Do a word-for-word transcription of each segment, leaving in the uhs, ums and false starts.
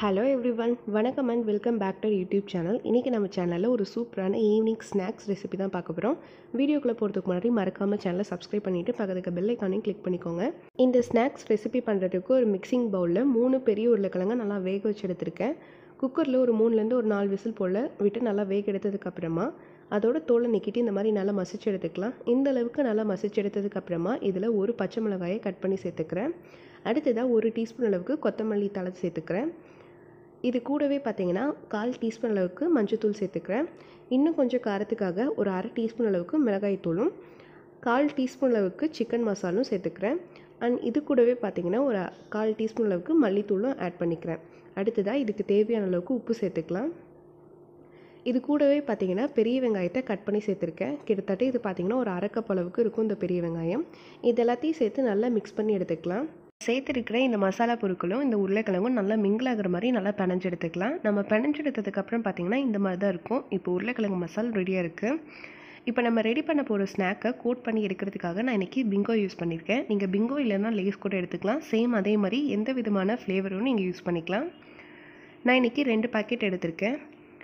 Hello everyone, வணக்கம் and welcome back to YouTube channel. இன்றைக்கி நம்ம சேனலில் ஒரு சூப்பரான ஈவினிங் ஸ்நாக்ஸ் ரெசிபி தான் பார்க்க போகிறோம். வீடியோக்குள்ளே போகிறதுக்கு முன்னாடி மறக்காமல் சேனலை சப்ஸ்கிரைப் பண்ணிவிட்டு பக்கத்துக்கு பெல் ஐக்கானையும் கிளிக் பண்ணிக்கோங்க. இந்த ஸ்நாக்ஸ் ரெசிபி பண்ணுறதுக்கு ஒரு மிக்சிங் பவுலில் மூணு பெரிய உருளைக்கிழங்கு நல்லா வேக வச்சு எடுத்திருக்கேன். குக்கரில் ஒரு மூணுலேருந்து ஒரு நாலு விசில் போல் விட்டு நல்லா வேக எடுத்ததுக்கப்புறமா அதோட தோலை நிக்கிட்டு இந்த மாதிரி நல்லா மசிச்சு எடுத்துக்கலாம். இந்த அளவுக்கு நல்லா மசிச்சு எடுத்ததுக்கப்புறமா இதில் ஒரு பச்சை மிளகாயை கட் பண்ணி சேர்த்துக்கிறேன். அடுத்ததாக ஒரு டீஸ்பூன் அளவுக்கு கொத்தமல்லி தழை சேர்த்துக்கிறேன். இது கூடவே பார்த்திங்கன்னா கால் டீஸ்பூன் அளவுக்கு மஞ்சள்தூள் சேர்த்துக்கிறேன். இன்னும் கொஞ்சம் காரத்துக்காக ஒரு அரை டீஸ்பூன் அளவுக்கு மிளகாய் தூளும் கால் டீஸ்பூன் அளவுக்கு சிக்கன் மசாலும் சேர்த்துக்கிறேன். அண்ட் இது கூடவே பார்த்திங்கன்னா ஒரு கால் டீஸ்பூன் அளவுக்கு மல்லித்தூளும் ஆட் பண்ணிக்கிறேன். அடுத்ததாக இதுக்கு தேவையான அளவுக்கு உப்பு சேர்த்துக்கலாம். இது கூடவே பார்த்திங்கன்னா பெரிய வெங்காயத்தை கட் பண்ணி சேர்த்துருக்கேன். கிட்டத்தட்ட இது பார்த்திங்கன்னா ஒரு அரை கப் அளவுக்கு இருக்கும் இந்த பெரிய வெங்காயம். இது எல்லாத்தையும் சேர்த்து நல்லா மிக்ஸ் பண்ணி எடுத்துக்கலாம். சேர்த்துருக்கிற இந்த மசாலா பொருட்களும் இந்த உருளைக்கிழங்கும் நல்லா மிங்கிள் ஆகிற மாதிரி நல்லா பிணைஞ்சு எடுத்துக்கலாம். நம்ம பிணைஞ்சு எடுத்ததுக்கப்புறம் பார்த்திங்கன்னா இந்த மாதிரி தான் இருக்கும். இப்போ உருளைக்கிழங்கு மசாலா ரெடியாக இருக்குது. இப்போ நம்ம ரெடி பண்ண போகிற ஸ்நாக்கை கோட் பண்ணி எடுக்கிறதுக்காக நான் இன்றைக்கி பிங்கோ யூஸ் பண்ணியிருக்கேன். நீங்கள் பிங்கோ இல்லைன்னா லேஸ் கூட எடுத்துக்கலாம். சேம் அதே மாதிரி எந்த விதமான ஃப்ளேவரும் நீங்கள் யூஸ் பண்ணிக்கலாம். நான் இன்றைக்கி ரெண்டு பாக்கெட் எடுத்திருக்கேன்.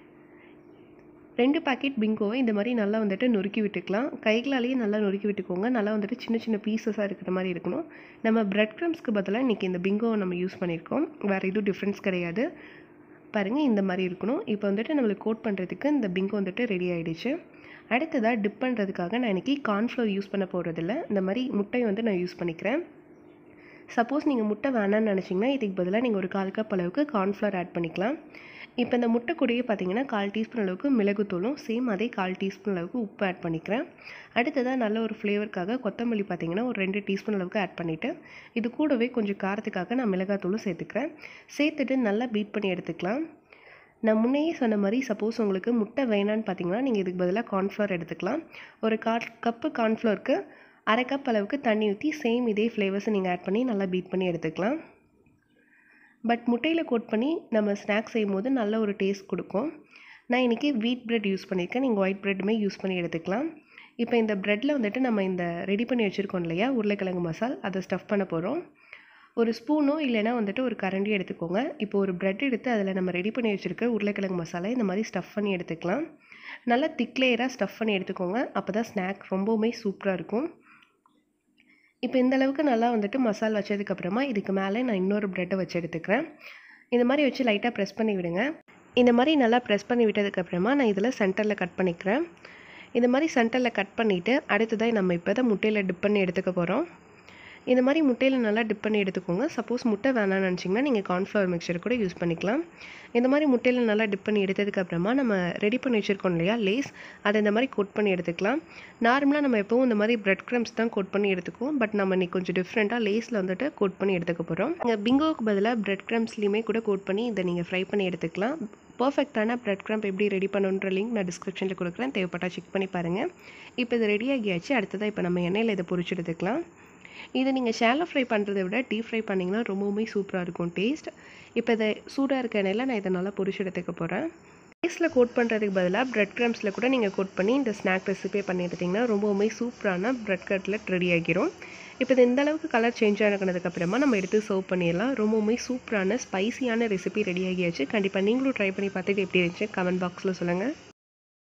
ரெண்டு பாக்கெட் பிங்கோவை இந்த மாதிரி நல்லா வந்துட்டு நொறுக்கி விட்டுக்கலாம். கைகளாலேயே நல்லா நொறுக்கி விட்டுக்கோங்க. நல்லா வந்துட்டு சின்ன சின்ன பீசஸாக இருக்கிற மாதிரி இருக்கணும். நம்ம பிரெட் க்ரம்ஸ்க்கு பதிலாக இன்றைக்கி இந்த பிங்கோவை நம்ம யூஸ் பண்ணியிருக்கோம். வேறு எதுவும் டிஃப்ரென்ஸ் கிடையாது. பாருங்கள், இந்த மாதிரி இருக்கணும். இப்போ வந்துட்டு நம்மளுக்கு கோட் பண்ணுறதுக்கு இந்த பிங்கோ வந்துட்டு ரெடி ஆகிடுச்சு. அடுத்ததாக டிப் பண்ணுறதுக்காக நான் இன்றைக்கி கார்ன்ஃப்ளவர் யூஸ் பண்ண போகிறதில்ல. இந்த மாதிரி முட்டையை வந்து நான் யூஸ் பண்ணிக்கிறேன். சப்போஸ் நீங்கள் முட்டை வேணான்னு நினச்சிங்கன்னா இதுக்கு பதிலாக நீங்கள் ஒரு கால் கப் அளவுக்கு கார்ன்ஃப்ளவர் ஆட் பண்ணிக்கலாம். இப்போ இந்த முட்டை கூடயே பார்த்தீங்கன்னா கால் டீஸ்பூன் அளவுக்கு மிளகுத்தூளும் சேம் அதே கால் டீஸ்பூன் அளவுக்கு உப்பு ஆட் பண்ணிக்கிறேன். அடுத்ததாக நல்ல ஒரு ஃப்ளேவருக்காக கொத்தமல்லி பார்த்தீங்கன்னா ஒரு ரெண்டு டீஸ்பூன் அளவுக்கு ஆட் பண்ணிவிட்டு இது கூடவே கொஞ்சம் காரத்துக்காக நான் மிளகாத்தூளும் சேர்த்துக்கிறேன். சேர்த்துட்டு நல்லா பீட் பண்ணி எடுத்துக்கலாம். நான் முன்னையே சொன்ன மாதிரி சப்போஸ் உங்களுக்கு முட்டை வேணான்னு பார்த்தீங்கன்னா நீங்கள் இதுக்கு பதிலாக கார்ன்ஃப்ளவர் எடுத்துக்கலாம். ஒரு கால் கப்பு கார்ன்ஃப்ளவருக்கு அரை கப் அளவுக்கு தண்ணி ஊற்றி சேம் இதே ஃப்ளேவர்ஸை நீங்கள் ஆட் பண்ணி நல்லா பீட் பண்ணி எடுத்துக்கலாம். பட் முட்டையில் கோட் பண்ணி நம்ம ஸ்நாக்ஸ் செய்யும் போது நல்ல ஒரு டேஸ்ட் கொடுக்கும். நான் இன்றைக்கி வீட் ப்ரெட் யூஸ் பண்ணியிருக்கேன். நீங்கள் ஒயிட் ப்ரெட்டுமே யூஸ் பண்ணி எடுத்துக்கலாம். இப்போ இந்த ப்ரெட்டில் வந்துட்டு நம்ம இந்த ரெடி பண்ணி வச்சுருக்கோம் இல்லையா உருளைக்கிழங்கு மசால், அதை ஸ்டஃப் பண்ண போகிறோம். ஒரு ஸ்பூனோ இல்லைனா வந்துட்டு ஒரு கரண்டியோ எடுத்துக்கோங்க. இப்போ ஒரு ப்ரெட் எடுத்து அதில் நம்ம ரெடி பண்ணி வச்சுருக்க உருளைக்கிழங்கு மசாலா இந்த மாதிரி ஸ்டஃப் பண்ணி எடுத்துக்கலாம். நல்லா திக் லேயராக ஸ்டஃப் பண்ணி எடுத்துக்கோங்க. அப்போ தான் ஸ்நாக் ரொம்பவுமே சூப்பராக இருக்கும். இப்போ இந்த அளவுக்கு நல்லா வந்துட்டு மசாலா வச்சதுக்கப்புறமா இதுக்கு மேலே நான் இன்னொரு ப்ரெட்டை வச்சு எடுத்துக்கிறேன். இந்த மாதிரி வச்சு லைட்டாக ப்ரெஸ் பண்ணி விடுங்க. இந்த மாதிரி நல்லா ப்ரெஸ் பண்ணி விட்டதுக்கப்புறமா நான் இதில் சென்டரில் கட் பண்ணிக்கிறேன். இந்த மாதிரி சென்டரில் கட் பண்ணிவிட்டு அடுத்ததாக நம்ம இப்போ தான் முட்டையில் டிப் பண்ணி எடுத்துக்க போகிறோம். இந்த மாதிரி முட்டையில் நல்லா டிப் பண்ணி எடுத்துக்கோங்க. சப்போஸ் முட்டை வேணான்னு நினச்சிங்கன்னா நீங்கள் கார்ன்ஃப்ளவர் மிக்சர் கூட யூஸ் பண்ணிக்கலாம். இந்த மாதிரி முட்டையில் நல்லா டிப் பண்ணி எடுத்ததுக்கப்புறமா நம்ம ரெடி பண்ணி வச்சுருக்கோம் இல்லையா லேஸ், அதை இந்த மாதிரி கோட் பண்ணி எடுத்துக்கலாம். நார்மலாக நம்ம எப்போவும் இந்த மாதிரி பிரெட் க்ரம்ஸ் தான் கோட் பண்ணி எடுத்துக்குவோம். பட் நம்ம இன்றைக்கி கொஞ்சம் டிஃப்ரெண்ட்டாக லேஸில் வந்துட்டு கோட் பண்ணி எடுத்துக்க போகிறோம். நீங்கள் பிங்கோவுக்கு பதிலாக பிரெட் க்ரம்ஸ்லேயுமே கூட கோட் பண்ணி இதை நீங்கள் ஃப்ரை பண்ணி எடுத்துக்கலாம். பர்ஃபெக்டான பிரெட் க்ரம்ப் எப்படி ரெடி பண்ணுன்ற லிங்க் நான் டிஸ்கிரிப்ஷனில் கொடுக்குறேன். தேவைப்பட்டால் செக் பண்ணி பாருங்கள். இப்போ இது ரெடி ஆகியாச்சு. அடுத்ததாக இப்போ நம்ம எண்ணெயில் இதை பொரிச்சு எடுத்துக்கலாம். இதை நீங்கள் ஷாலோ ஃப்ரை பண்ணுறதை விட டீப் ஃப்ரை பண்ணிங்கன்னா ரொம்பவுமே சூப்பராக இருக்கும் டேஸ்ட். இப்போ இதை சூடாக இருக்க எண்ணெயில் நான் இதை நல்லா பொரிச்சு எடுத்துக்க போகிறேன். லேஸில் கோட் பண்ணுறதுக்கு பதிலாக பிரெட் க்ரம்ஸில் கூட நீங்கள் கோட் பண்ணி இந்த ஸ்நாக் ரெசிபி பண்ணி எடுத்திங்கன்னா ரொம்பவுமே சூப்பரான பிரெட் கட்லெட் ரெடி ஆகிரும். இப்போ இது இந்த அளவுக்கு கலர் சேஞ்ச் ஆனதுக்கப்புறமா நம்ம எடுத்து சர்வ் பண்ணிடலாம். ரொம்பவுமே சூப்பரான ஸ்பைசியான ரெசிபி ரெடி ஆகியாச்சு. கண்டிப்பாக நீங்களும் ட்ரை பண்ணி பார்த்துட்டு எப்படி இருந்துச்சு கமெண்ட் பாக்ஸில் சொல்லுங்கள்.